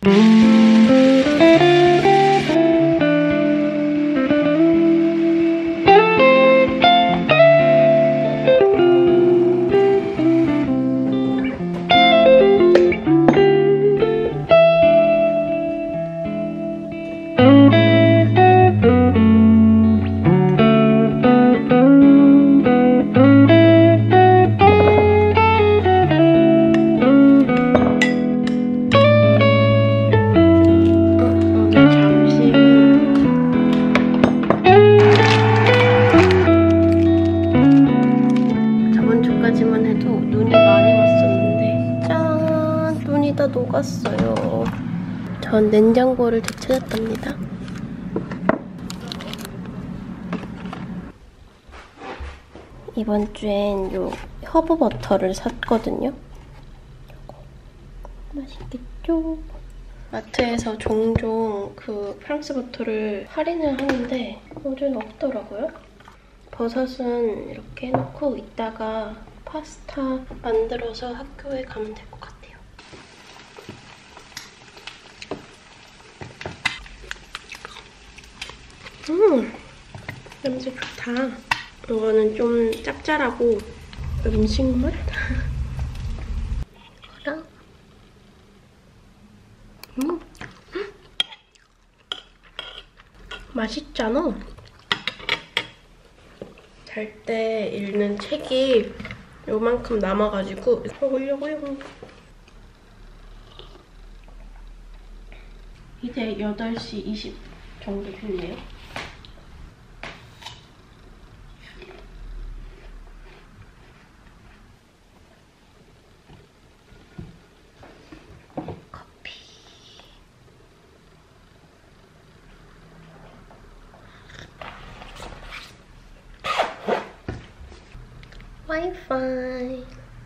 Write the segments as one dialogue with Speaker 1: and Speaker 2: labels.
Speaker 1: 녹았어요. 전 냉장고를 되찾았답니다. 이번 주엔 요 허브 버터를 샀거든요. 맛있겠죠? 마트에서 종종 그 프랑스 버터를 할인을 하는데 요즘 없더라고요. 버섯은 이렇게 해놓고 이따가 파스타 만들어서 학교에 가면 될 것 같아요. 냄새 좋다. 이거는 좀 짭짤하고 음식물? 이거랑 맛있잖아. 잘 때 읽는 책이 요만큼 남아가지고 먹으려고요. 이제 8시 20 정도 됐네요. 와이파이.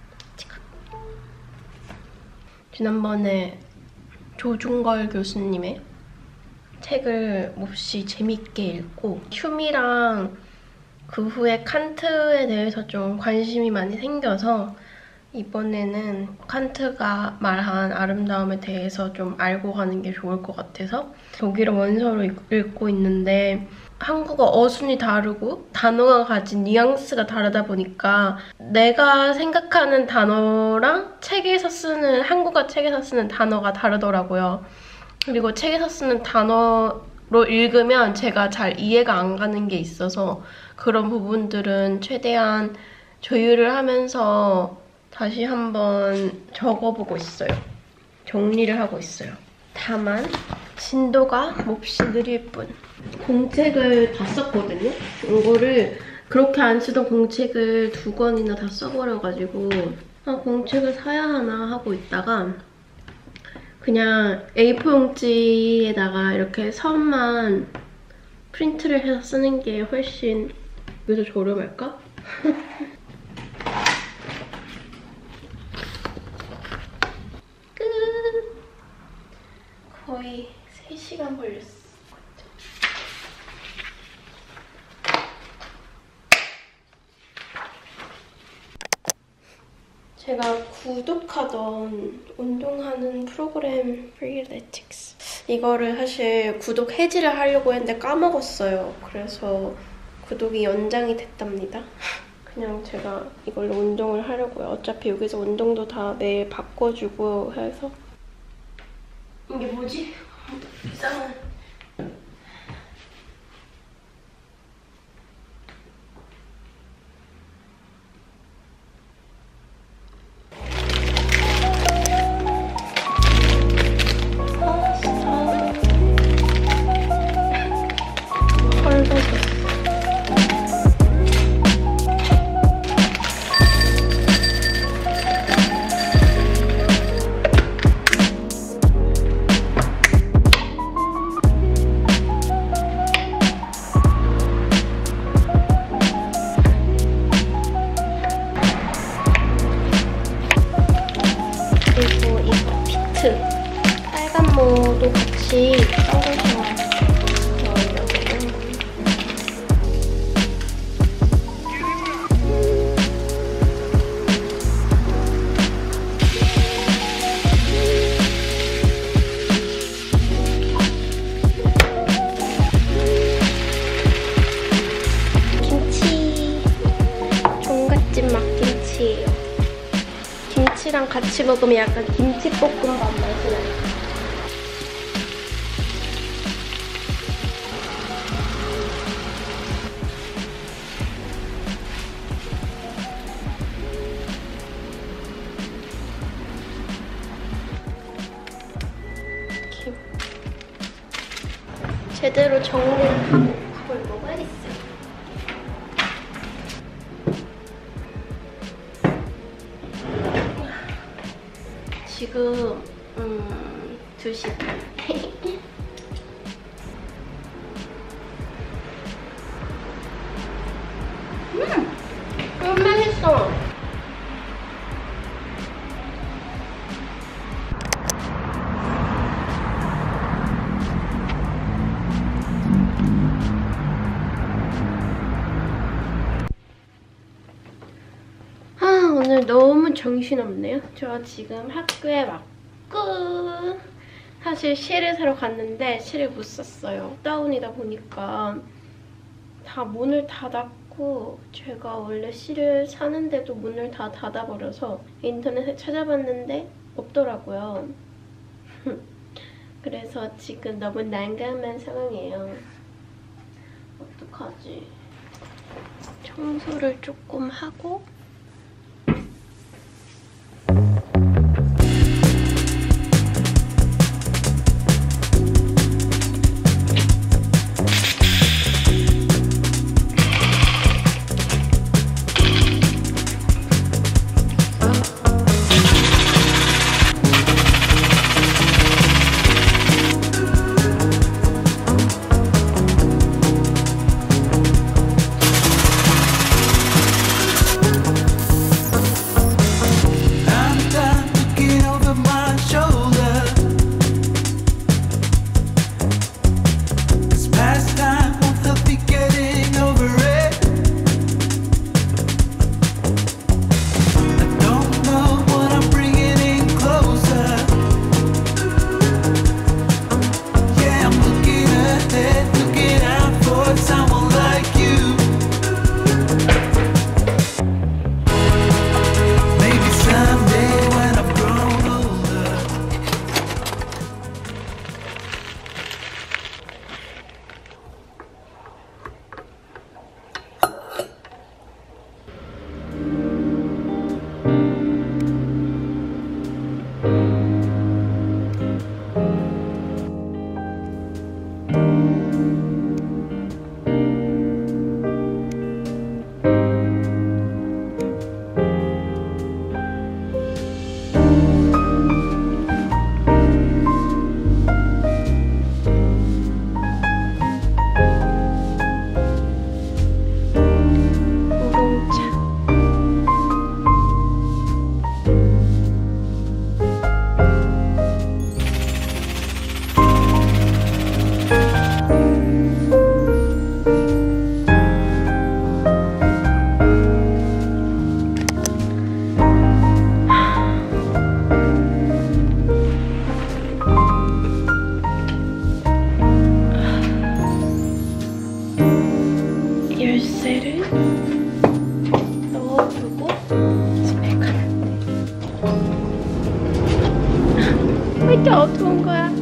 Speaker 1: 지난번에 조중걸 교수님의 책을 몹시 재밌게 읽고 휴미랑 그 후에 칸트에 대해서 좀 관심이 많이 생겨서 이번에는 칸트가 말한 아름다움에 대해서 좀 알고 가는 게 좋을 것 같아서 독일어 원서로 읽고 있는데 한국어 어순이 다르고 단어가 가진 뉘앙스가 다르다 보니까 내가 생각하는 단어랑 한국어 책에서 쓰는 단어가 다르더라고요. 그리고 책에서 쓰는 단어로 읽으면 제가 잘 이해가 안 가는 게 있어서 그런 부분들은 최대한 조율을 하면서 다시 한번 적어보고 있어요. 정리를 하고 있어요. 다만 진도가 몹시 느릴 뿐. 공책을 다 썼거든요? 이거를 그렇게 안 쓰던 공책을 2권이나 다 써버려가지고 공책을 사야 하나 하고 있다가 그냥 A4 용지에다가 이렇게 선만 프린트를 해서 쓰는 게 훨씬 여기서 저렴할까? 끝! 거의 3시간 걸렸어. 제가 구독하던 운동하는 프로그램 프리레틱스 이거를 사실 구독 해지를 하려고 했는데 까먹었어요. 그래서 구독이 연장이 됐답니다. 그냥 제가 이걸로 운동을 하려고요. 어차피 여기서 운동도 다 매일 바꿔주고 해서. 이게 뭐지? 이상한. 그리고 이거 비트 빨간모도 같이 썰어서 넣으려고요. 야채랑 같이 먹으면 약간 김치볶음밥 맛이 나요. 제대로 정리를 하고 밥을 먹어야겠어요. 지금 2시. 너무 맛있어. 오늘 너무 정신없네요. 저 지금 학교에 왔고 사실 실을 사러 갔는데 실을 못 샀어요. 다운이다 보니까 다 문을 닫았고 제가 원래 실을 사는데도 문을 다 닫아버려서 인터넷에 찾아봤는데 없더라고요. 그래서 지금 너무 난감한 상황이에요. 어떡하지? 청소를 조금 하고 열쇠를 넣어두고 집에 가는데 왜 이렇게 어두운 거야?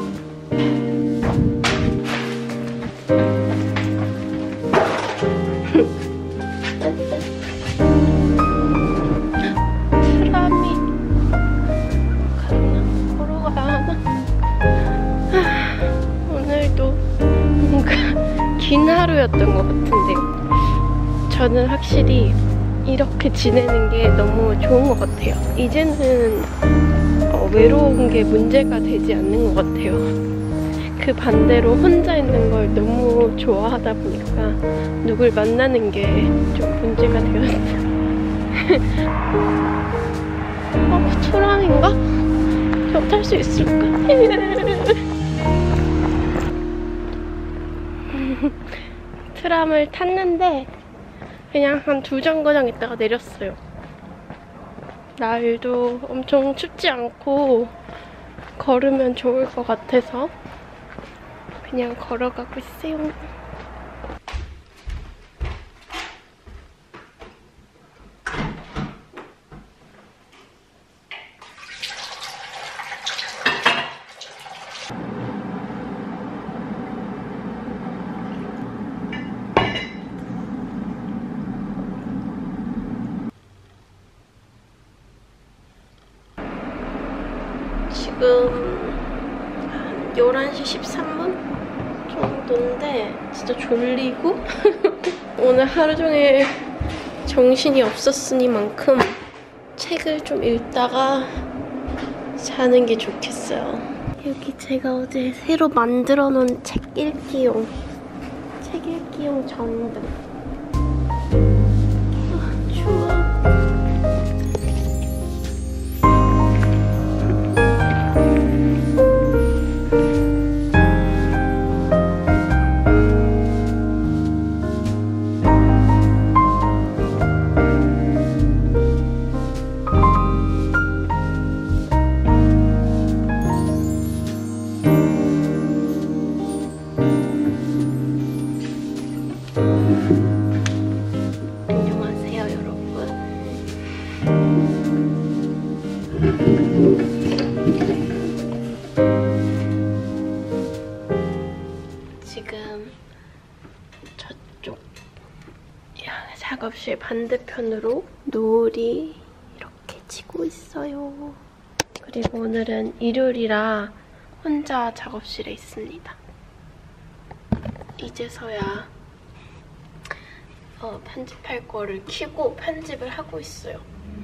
Speaker 1: 트람이 갔나? 걸어가야 하나? 오늘도 뭔가 긴 하루였던 것 같은데요. 저는 확실히 이렇게 지내는 게 너무 좋은 것 같아요. 이제는 외로운 게 문제가 되지 않는 것 같아요. 그 반대로 혼자 있는 걸 너무 좋아하다 보니까 누굴 만나는 게 좀 문제가 되었어요. 트람인가? 저 탈 수 있을까? 트람을 탔는데 그냥 한 2정거장 있다가 내렸어요. 날도 엄청 춥지 않고 걸으면 좋을 것 같아서 그냥 걸어가고 있어요. 지금 한 11시 13분 정도인데 진짜 졸리고 오늘 하루 종일 정신이 없었으니만큼 책을 좀 읽다가 자는 게 좋겠어요. 여기 제가 어제 새로 만들어 놓은 책 읽기용 전등. 아, 추워. 안녕하세요, 여러분. 지금 저쪽 작업실 반대편으로 노을이 이렇게 지고 있어요. 그리고 오늘은 일요일이라 혼자 작업실에 있습니다. 이제서야 편집할 거를 켜고 편집을 하고 있어요.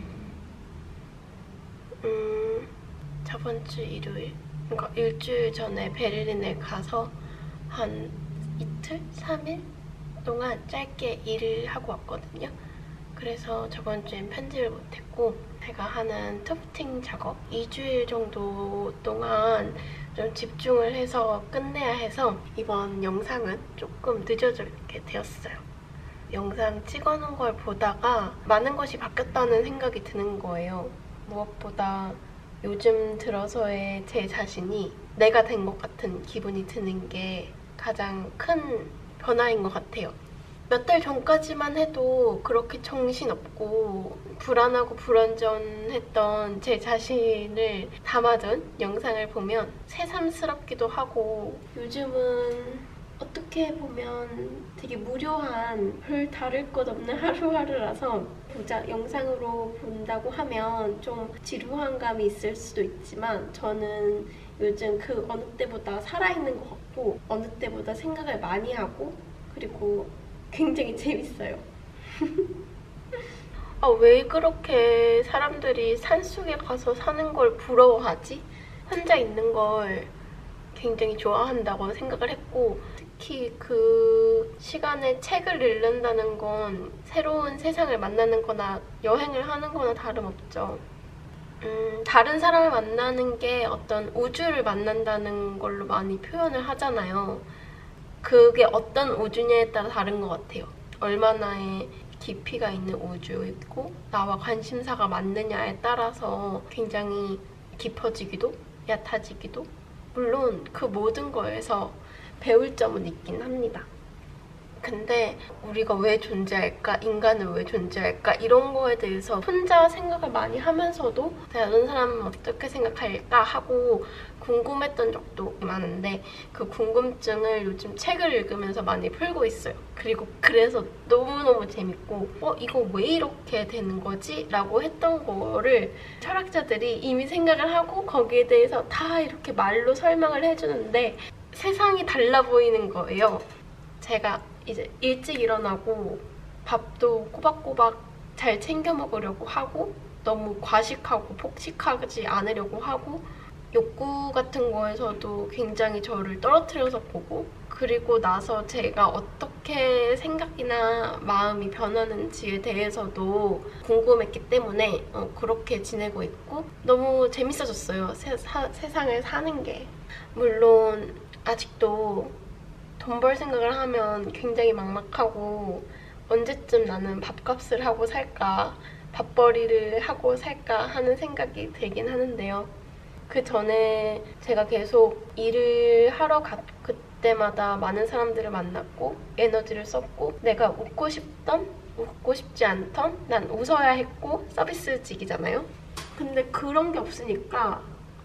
Speaker 1: 저번 주 일요일, 그러니까 일주일 전에 베를린에 가서 한 이틀? 3일 동안 짧게 일을 하고 왔거든요. 그래서 저번 주엔 편집을 못했고 제가 하는 투프팅 작업 2주일 정도 동안 좀 집중을 해서 끝내야 해서 이번 영상은 조금 늦어지게 되었어요. 영상 찍어놓은 걸 보다가 많은 것이 바뀌었다는 생각이 드는 거예요. 무엇보다 요즘 들어서의 제 자신이 내가 된 것 같은 기분이 드는 게 가장 큰 변화인 것 같아요. 몇 달 전까지만 해도 그렇게 정신없고 불안하고 불안전했던 제 자신을 담아둔 영상을 보면 새삼스럽기도 하고 요즘은 어떻게 보면 되게 무료한 별 다를 것 없는 하루하루라서 영상으로 본다고 하면 좀 지루한 감이 있을 수도 있지만 저는 요즘 그 어느 때보다 살아있는 것 같고 어느 때보다 생각을 많이 하고 그리고 굉장히 재밌어요. 왜 그렇게 사람들이 산속에 가서 사는 걸 부러워하지? 혼자 있는 걸 굉장히 좋아한다고 생각을 했고 특히 그 시간에 책을 읽는다는 건 새로운 세상을 만나는 거나 여행을 하는 거나 다름없죠. 다른 사람을 만나는 게 어떤 우주를 만난다는 걸로 많이 표현을 하잖아요. 그게 어떤 우주냐에 따라 다른 것 같아요. 얼마나의 깊이가 있는 우주이고 나와 관심사가 맞느냐에 따라서 굉장히 깊어지기도 얕아지기도 물론 그 모든 거에서 배울 점은 있긴 합니다. 근데 우리가 왜 존재할까? 인간은 왜 존재할까? 이런 거에 대해서 혼자 생각을 많이 하면서도 다른 사람은 어떻게 생각할까? 하고 궁금했던 적도 많은데 그 궁금증을 요즘 책을 읽으면서 많이 풀고 있어요. 그리고 그래서 너무너무 재밌고 이거 왜 이렇게 되는 거지? 라고 했던 거를 철학자들이 이미 생각을 하고 거기에 대해서 다 이렇게 말로 설명을 해주는데 세상이 달라 보이는 거예요. 제가 이제 일찍 일어나고 밥도 꼬박꼬박 잘 챙겨 먹으려고 하고 너무 과식하고 폭식하지 않으려고 하고 욕구 같은 거에서도 굉장히 저를 떨어뜨려서 보고 그리고 나서 제가 어떻게 생각이나 마음이 변하는지에 대해서도 궁금했기 때문에 그렇게 지내고 있고 너무 재밌어졌어요. 세상을 사는 게. 물론 아직도 돈 벌 생각을 하면 굉장히 막막하고 언제쯤 나는 밥값을 하고 살까 밥벌이를 하고 살까 하는 생각이 들긴 하는데요. 그 전에 제가 계속 일을 하러 그때마다 많은 사람들을 만났고 에너지를 썼고 내가 웃고 싶던 웃고 싶지 않던 난 웃어야 했고 서비스직이잖아요. 근데 그런 게 없으니까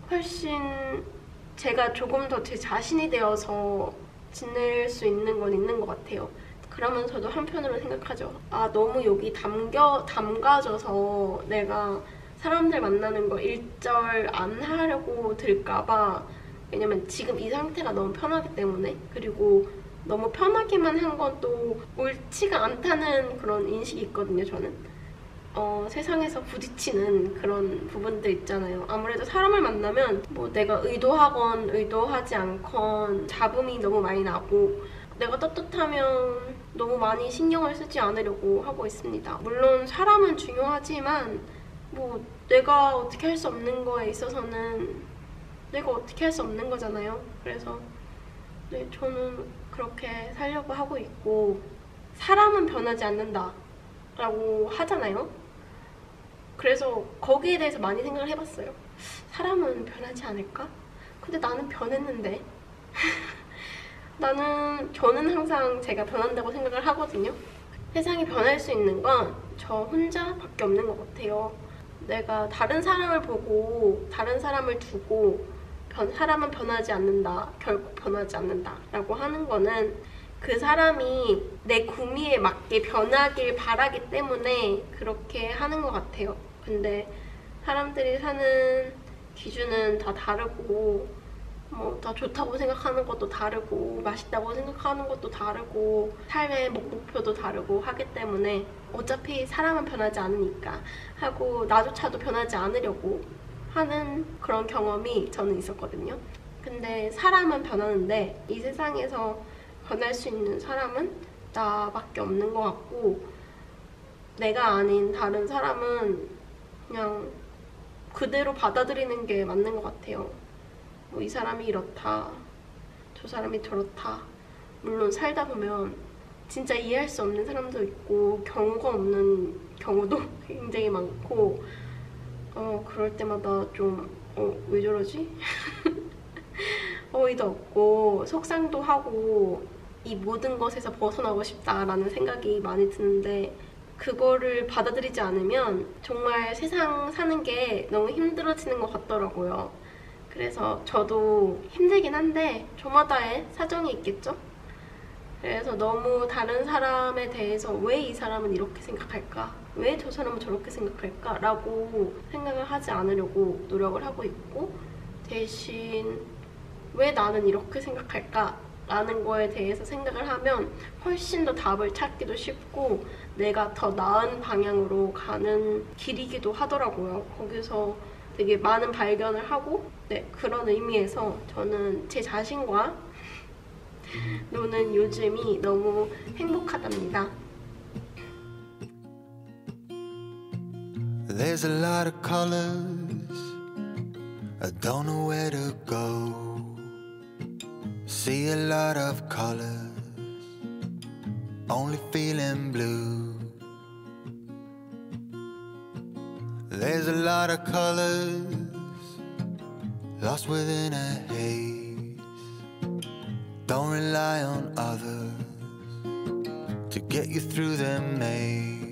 Speaker 1: 훨씬 제가 조금 더 제 자신이 되어서 지낼 수 있는 건 있는 것 같아요. 그러면서도 한편으로 생각하죠. 너무 여기 담가져서 내가 사람들 만나는 거 일절 안 하려고 들까봐. 왜냐면 지금 이 상태가 너무 편하기 때문에. 그리고 너무 편하게만 한 건 또 옳지가 않다는 그런 인식이 있거든요, 저는. 세상에서 부딪히는 그런 부분들 있잖아요. 아무래도 사람을 만나면 뭐 내가 의도하건 의도하지 않건 잡음이 너무 많이 나고, 내가 떳떳하면 너무 많이 신경을 쓰지 않으려고 하고 있습니다. 물론 사람은 중요하지만 뭐 내가 어떻게 할 수 없는 거에 있어서는 내가 어떻게 할 수 없는 거잖아요. 그래서 네, 저는 그렇게 살려고 하고 있고, 사람은 변하지 않는다 라고 하잖아요. 그래서 거기에 대해서 많이 생각을 해봤어요. 사람은 변하지 않을까? 근데 나는 변했는데. 저는 항상 제가 변한다고 생각을 하거든요. 세상이 변할 수 있는 건 저 혼자밖에 없는 것 같아요. 내가 다른 사람을 보고 다른 사람을 두고 사람은 변하지 않는다, 결국 변하지 않는다 라고 하는 거는 그 사람이 내 구미에 맞게 변하길 바라기 때문에 그렇게 하는 것 같아요. 근데 사람들이 사는 기준은 다 다르고, 뭐 다 좋다고 생각하는 것도 다르고, 맛있다고 생각하는 것도 다르고, 삶의 목표도 다르고 하기 때문에 어차피 사람은 변하지 않으니까 하고, 나조차도 변하지 않으려고 하는 그런 경험이 저는 있었거든요. 근데 사람은 변하는데 이 세상에서 변할 수 있는 사람은 나밖에 없는 것 같고, 내가 아닌 다른 사람은 그냥 그대로 받아들이는 게 맞는 것 같아요. 뭐 이 사람이 이렇다, 저 사람이 저렇다. 물론 살다 보면 진짜 이해할 수 없는 사람도 있고 경우가 없는 경우도 굉장히 많고, 그럴 때마다 좀 왜 저러지? 어이도 없고 속상도 하고 이 모든 것에서 벗어나고 싶다라는 생각이 많이 드는데, 그거를 받아들이지 않으면 정말 세상 사는 게 너무 힘들어지는 것 같더라고요. 그래서 저도 힘들긴 한데 저마다의 사정이 있겠죠? 그래서 너무 다른 사람에 대해서 왜 이 사람은 이렇게 생각할까? 왜 저 사람은 저렇게 생각할까? 라고 생각을 하지 않으려고 노력을 하고 있고, 대신 왜 나는 이렇게 생각할까? 라는 거에 대해서 생각을 하면 훨씬 더 답을 찾기도 쉽고 내가 더 나은 방향으로 가는 길이기도 하더라고요. 거기서 되게 많은 발견을 하고, 네, 그런 의미에서 저는 제 자신과 노는 요즘이 너무 행복하답니다.
Speaker 2: There's a lot of colors, I don't know where to go. See a lot of colors, only feeling blue. There's a lot of colors, lost within a haze. Don't rely on others to get you through the maze.